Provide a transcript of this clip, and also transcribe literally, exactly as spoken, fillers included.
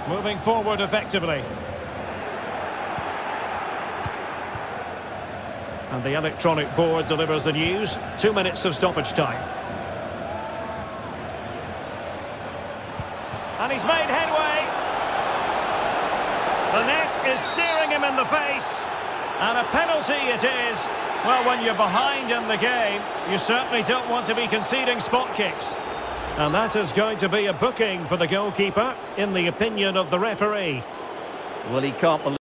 Moving forward effectively. And the electronic board delivers the news. Two minutes of stoppage time. And he's made headway. The net is staring him in the face. And a penalty it is. Well, when you're behind in the game, you certainly don't want to be conceding spot kicks. And that is going to be a booking for the goalkeeper, in the opinion of the referee. Well, he can't believe